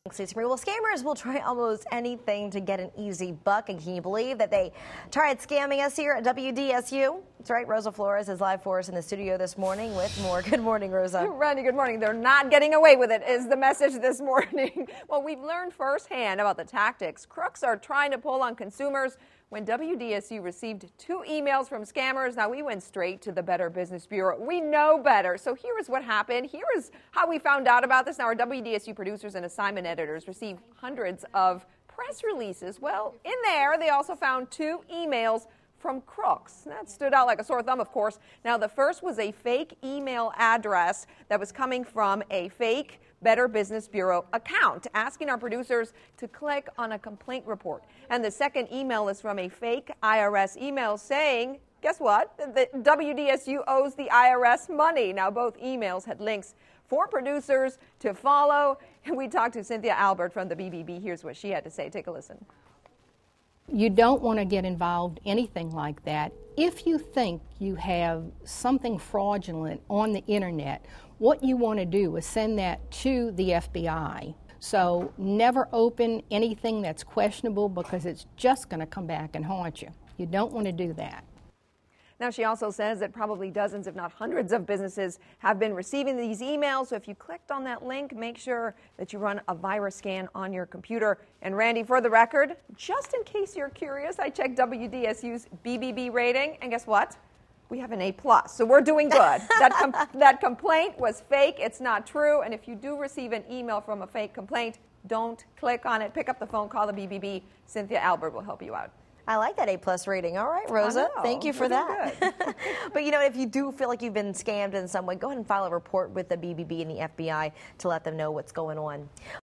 Well, scammers will try almost anything to get an easy buck, and can you believe that they tried scamming us here at WDSU? That's right, Rosa Flores is live for us in the studio this morning with more. Good morning, Rosa. Randy, good morning. They're not getting away with it is the message this morning. Well, we've learned firsthand about the tactics crooks are trying to pull on consumers. When WDSU received 2 emails from scammers, now we went straight to the Better Business Bureau. We know better. So here is what happened. Here is how we found out about this. Now, our WDSU producers and assignment editors received hundreds of press releases. Well, in there, they also found 2 emails from crooks. That stood out like a sore thumb, of course. Now, the first was a fake email address that was coming from a fake Better Business Bureau account, asking our producers to click on a complaint report. And the second email is from a fake IRS email saying, guess what? The WDSU owes the IRS money. Now, both emails had links for producers to follow. And we talked to Cynthia Albert from the BBB. Here's what she had to say. Take a listen. You don't want to get involved in anything like that. If you think you have something fraudulent on the internet, what you want to do is send that to the FBI. So never open anything that's questionable because it's just going to come back and haunt you. You don't want to do that. Now, she also says that probably dozens, if not hundreds, of businesses have been receiving these emails. So if you clicked on that link, make sure that you run a virus scan on your computer. And Randy, for the record, just in case you're curious, I checked WDSU's BBB rating, and guess what? We have an A+, so we're doing good. That complaint was fake. It's not true. And if you do receive an email from a fake complaint, don't click on it. Pick up the phone, call the BBB. Cynthia Albert will help you out. I like that A+ rating. All right, Rosa. Thank you for that. But, you know, if you do feel like you've been scammed in some way, go ahead and file a report with the BBB and the FBI to let them know what's going on.